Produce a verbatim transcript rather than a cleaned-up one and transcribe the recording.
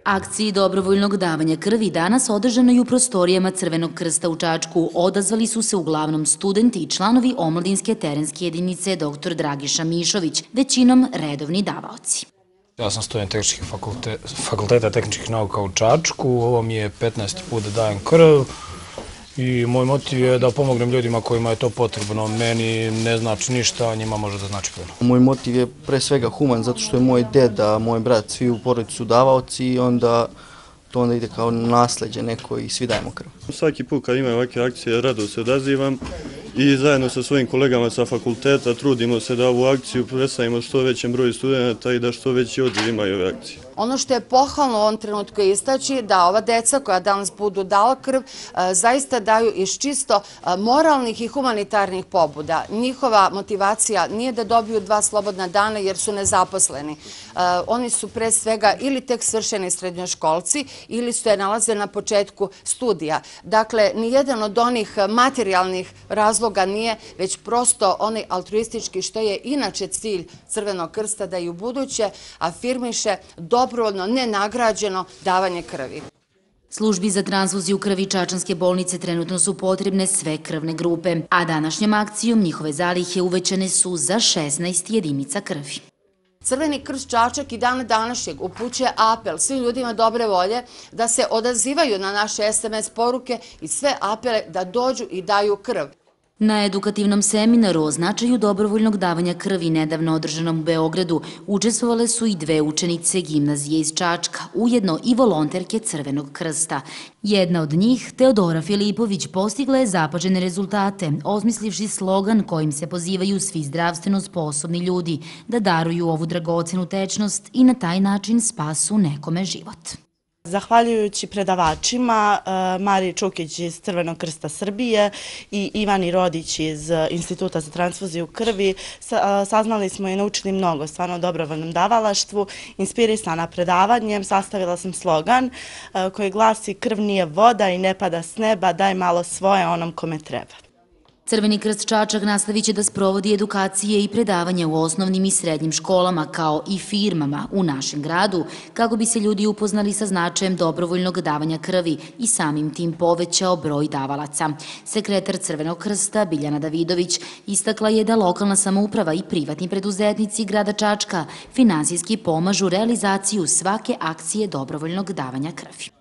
Akciji dobrovoljnog davanja krvi danas održano i u prostorijama Crvenog krsta u Čačku. Odazvali su se uglavnom studenti i članovi omladinske terenske jedinice doktor Dragiša Mišović, većinom redovni davaoci. Ja sam student tehničkih fakulteta tehničkih nauka u Čačku. Ovo mi je petnaesti put da dajem krv i moj motiv je da pomognem ljudima kojima je to potrebno. Meni ne znači ništa, a njima može da znači puno. Moj motiv je pre svega human, zato što je moj deda, moj brat, svi u porodici su davaoci i onda to onda ide kao nasleđe neko i svi dajemo krv. Svaki put kad imaju ovakve akcije, rado se odazivam i zajedno sa svojim kolegama sa fakulteta trudimo se da ovu akciju predstavimo što većem broju studenta i da što veći odziv imaju ove akcije. Ono što je pohvalno u ovom trenutku je istaći da ova deca koja danas budu dala krv zaista daju iz čisto moralnih i humanitarnih pobuda. Njihova motivacija nije da dobiju dva slobodna dana jer su nezaposleni. Oni su pre svega ili tek svršeni srednjoškolci ili se nalaze na početku studija. Dakle, nijedan od onih materijalnih razloga nije, već prosto onaj altruistički što je inače cilj Crvenog krsta da i u buduće afirmiše dobrovoljno, nenagrađeno davanje krvi. Službi za transfuziju krvi Čačanske bolnice trenutno su potrebne sve krvne grupe, a današnjom akcijom njihove zalihe uvećane su za šesnaest jedinica krvi. Crveni krst Čačak i dana današnjeg upućuje apel svim ljudima dobre volje da se odazivaju na naše es em es poruke i sve apele da dođu i daju krv. Na edukativnom seminaru o značaju dobrovoljnog davanja krvi nedavno održanom u Beogradu učestvovale su i dve učenice gimnazije iz Čačka, ujedno i volonterke Crvenog krsta. Jedna od njih, Teodora Filipović, postigla je zapažene rezultate, osmislivši slogan kojim se pozivaju svi zdravstveno sposobni ljudi da daruju ovu dragocenu tečnost i na taj način spasu nekome život. Zahvaljujući predavačima Mariji Čukić iz Crvenog krsta Srbije i Ivani Rodić iz Instituta za transfuziju krvi, saznali smo i naučili mnogo stvarno o dobrovoljnom davalaštvu. Inspirisana predavanjem, sastavila sam slogan koji glasi: krv nije voda i ne pada s neba, daj malo svoje onom kome treba. Crveni krst Čačak nastavit će da sprovodi edukacije i predavanja u osnovnim i srednjim školama kao i firmama u našem gradu kako bi se ljudi upoznali sa značajem dobrovoljnog davanja krvi i samim tim povećao broj davalaca. Sekretar Crvenog krsta Biljana Davidović istakla je da lokalna samouprava i privatni preduzetnici grada Čačka finansijski pomažu realizaciju svake akcije dobrovoljnog davanja krvi.